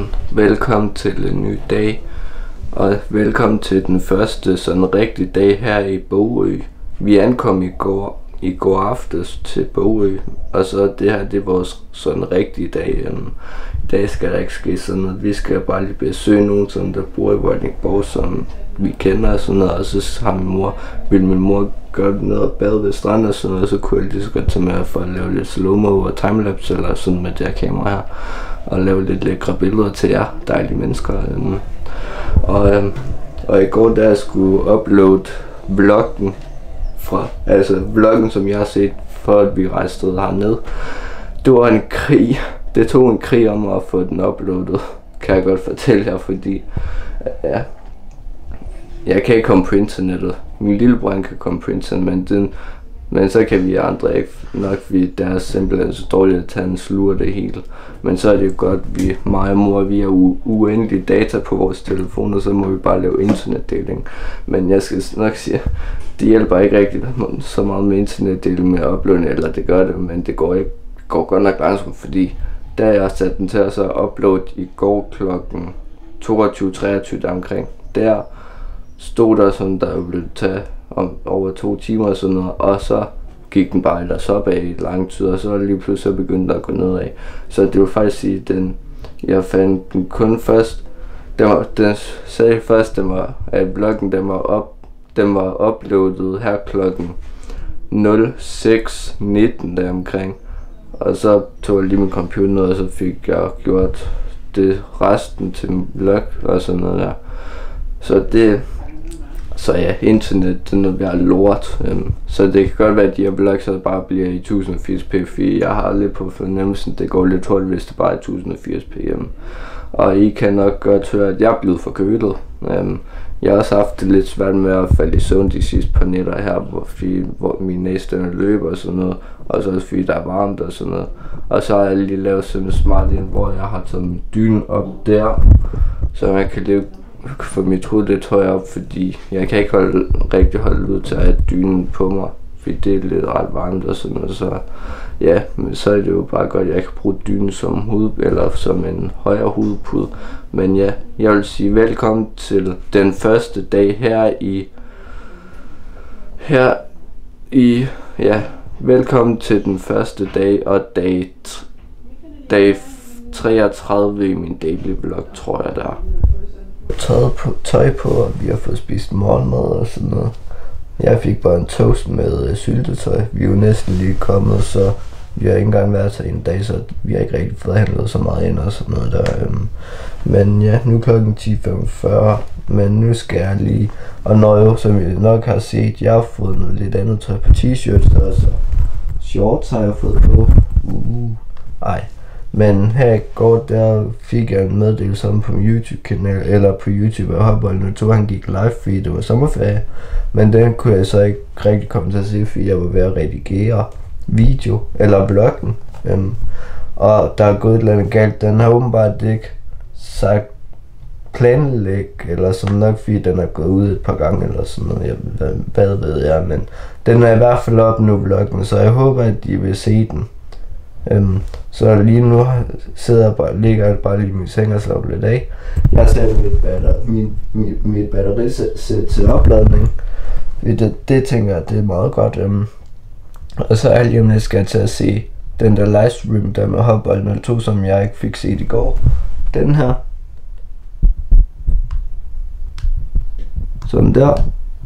Velkommen til en ny dag, og velkommen til den første sådan rigtige dag her i Bogø. Vi ankom i går aftes til Bogø, og så det her, det er vores sådan rigtige dag. I dag skal der ikke ske sådan noget. Vi skal bare lige besøge nogen, sådan, der bor i Vordingborg, som vi kender og sådan noget. Og så har min mor gøre noget og bade ved stranden og sådan noget, og så kunne jeg lige så godt tage med for at lave lidt slow-mo og timelapse eller sådan med det her kamera her, og lave lidt lækre billeder til jer dejlige mennesker. Og i går, da jeg skulle uploade vloggen vloggen, som jeg har set, for at vi rejste herned, det var en krig. Det tog en krig om at få den uploadet, kan jeg godt fortælle jer, fordi jeg kan ikke komme på internettet. Min lillebror kan komme på internettet, men så kan vi andre ikke nok, fordi det er simpelthen så dårligt at tage en sluger det hele. Men så er det jo godt, mig og mor, vi har uendelig data på vores telefoner, så må vi bare lave internetdeling. Men jeg skal nok sige, det hjælper ikke rigtig så meget med internetdeling med at uploade, eller det gør det, men det går godt nok langsomt, fordi da jeg satte den til at så uploade i går klokken 22:23 deromkring, der stod der sådan, der ville tage over 2 timer og sådan noget, og så gik den bare ellers opad i lang tid, og så lige pludselig begyndte at gå nedad. Så det vil faktisk sige, jeg fandt den kun først, den sagde først, at bloggen den var uploadet her klokken 06:19 deromkring, og så tog jeg lige min computer ned, og så fik jeg gjort det resten til min blog og sådan noget der. Så ja, internet, det er noget værd lort. Så det kan godt være, at de her vlogs bare bliver i 1080p, fordi jeg har lidt på fornemmelsen, det går lidt hurtigt, hvis det bare er 1080p. Og I kan nok godt høre, at jeg er blevet forkølet. Jeg har også haft det lidt svært med at falde i søvn de sidste par nætter her, hvor min næste løber og sådan noget, og så også fordi der er varmt og sådan noget. Og så har jeg lige lavet sådan en smart ind, hvor jeg har taget min dyne op der, så man kan få mit hoved lidt højere op, fordi jeg kan ikke rigtig holde ud til at have dynen på mig, fordi det er lidt ret varmt og sådan noget. Så ja, men så er det jo bare godt, at jeg kan bruge dynen som eller som en højere hovedpude. Men ja, jeg vil sige velkommen til den første dag velkommen til den første dag og dag 33 i min daily vlog, tror jeg der. Tøj på, og vi har fået spist morgenmad og sådan noget. Jeg fik bare en toast med syltetøj. Vi er jo næsten lige kommet, så vi har ikke engang været til en dag, så vi har ikke rigtig fået handlet så meget ind og sådan noget der. Men ja, nu er klokken 10:45, men nu skal jeg lige, og når som I nok har set, jeg har fået noget lidt andet tøj på t-shirts, og så shorts har jeg fået på. Men her i går, der fik jeg en meddelelse om på min YouTube-kanal, eller på YouTube, og han gik live, fordi det var sommerferie. Men den kunne jeg så ikke rigtig komme til at se, fordi jeg var ved at redigere video, eller vloggen. Og der er gået et eller andet galt. Den har åbenbart ikke sagt planlæg, eller sådan nok, fordi den er gået ud et par gange, eller sådan noget. Hvad ved jeg, men den er i hvert fald op nu, vloggen, så jeg håber, at de vil se den. Så lige nu ligger jeg bare lige i min seng og slapper lidt af. Jeg satte mit batterisæt til opladning. Det tænker jeg, det er meget godt. Og så er lige om lidt skal jeg til at se den der livestream der med Håndbold 02, som jeg ikke fik set i går. Den her. Sådan der.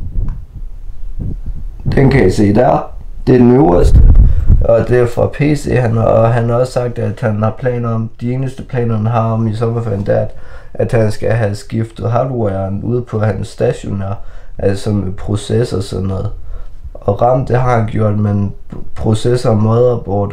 Den kan I se der. Det er den øverste. Og det er fra PC, og han har også sagt, at han har planer om, de eneste planer han har om i sommerferien, det er, at han skal have skiftet hardwaren ude på hans stationær, altså med processor og sådan noget. Og RAM, det har han gjort, men processor, motherboard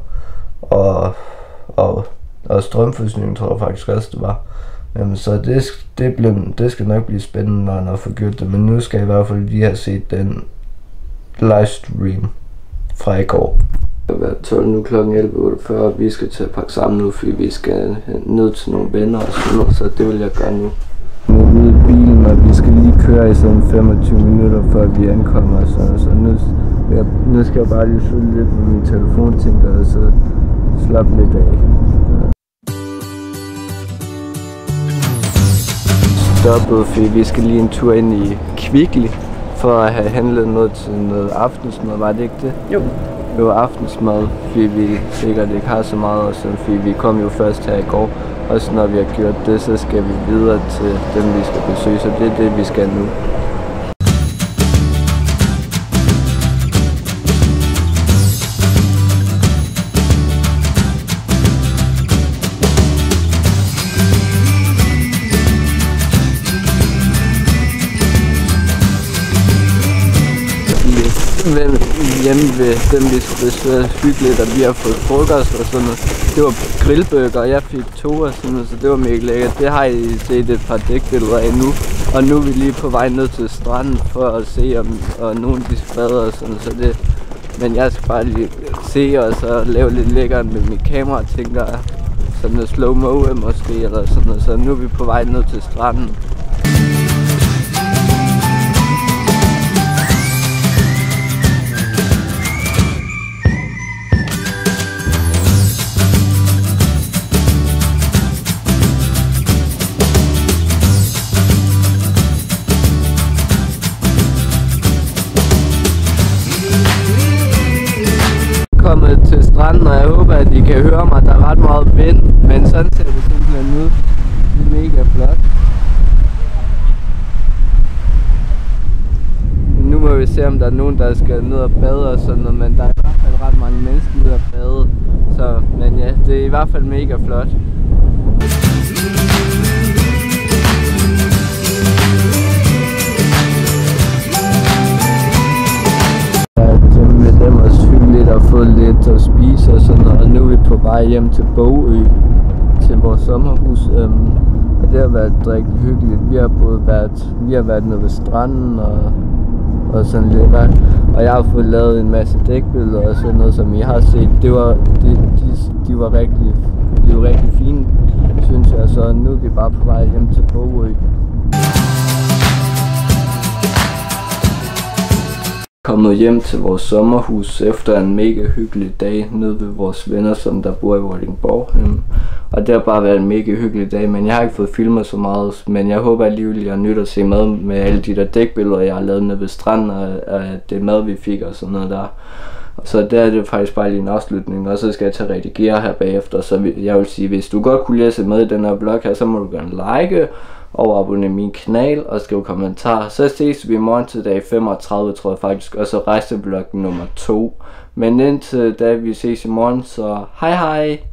og strømforsyning tror jeg faktisk også det var. Så det skal nok blive spændende, når han har fået gjort det, men nu skal jeg i hvert fald lige have set den livestream fra i går. Det er 12 nu, klokken 11:48, og vi skal til at pakke sammen nu, fordi vi skal ned til nogle venner og sådan noget, så det vil jeg gøre nu. Nu er vi ude i bilen, og vi skal lige køre i sådan 25 minutter, før vi ankommer, så nu skal jeg bare lige følge lidt med min telefon, tænker jeg, så slappe lidt af. stoppet, fordi vi skal lige en tur ind i Kvickly for at have handlet noget til noget aftensmad, var det ikke det? Jo. Det var aftensmad, fordi vi sikkert ikke har så meget, og sådan, fordi vi kom jo først her i går. Og så når vi har gjort det, så skal vi videre til dem, vi skal besøge, så det er det, vi skal nu. Hjemme ved dem, vi skal besøge, hyggeligt, og vi har fået frokost og sådan noget. Det var grillburger, og jeg fik 2 og sådan noget, så det var mega lækkert. Det har I set et par dækbilleder af nu. Og nu er vi lige på vej ned til stranden for at se, om og nogen de spader og sådan, så det. Men jeg skal bare lige se og så lave lidt lækkert med mit kamera, tænker jeg. Sådan noget slow-mo måske, eller sådan noget. Så nu er vi på vej ned til stranden. Kommet til stranden, og jeg håber, at I kan høre mig. Der er ret meget vind, men sådan ser det simpelthen ud. Det er mega flot. Nu må vi se, om der er nogen, der skal ned og bade og sådan noget, men der er i hvert fald ret mange mennesker ude at bade. Så, men ja, det er i hvert fald mega flot. Dem også hyggeligt og fået lidt at spise og sådan noget, og nu er vi på vej hjem til Bogø, til vores sommerhus, og det har været rigtig hyggeligt. Vi har været nede ved stranden og sådan lidt, og jeg har fået lavet en masse dækbilleder og sådan noget, som I har set. De var rigtig fine, synes jeg, så nu er vi bare på vej hjem til Bogø. Kommet hjem til vores sommerhus efter en mega hyggelig dag nede ved vores venner, som der bor i Vordingborg. Og det har bare været en mega hyggelig dag, men jeg har ikke fået filmet så meget. Men jeg håber alligevel, jeg nyder at se med alle de der dækbilleder, jeg har lavet nede ved stranden, og det mad, vi fik og sådan noget der. Så der er det faktisk bare lige en afslutning, og så skal jeg til at redigere her bagefter. Så jeg vil sige, hvis du godt kunne læse med i den her vlog her, så må du gerne like og abonnere min kanal og skrive kommentarer. Så ses vi i morgen til dag 35, tror jeg faktisk, og så rejsevlog nummer 2. Men indtil da vi ses i morgen, så hej hej!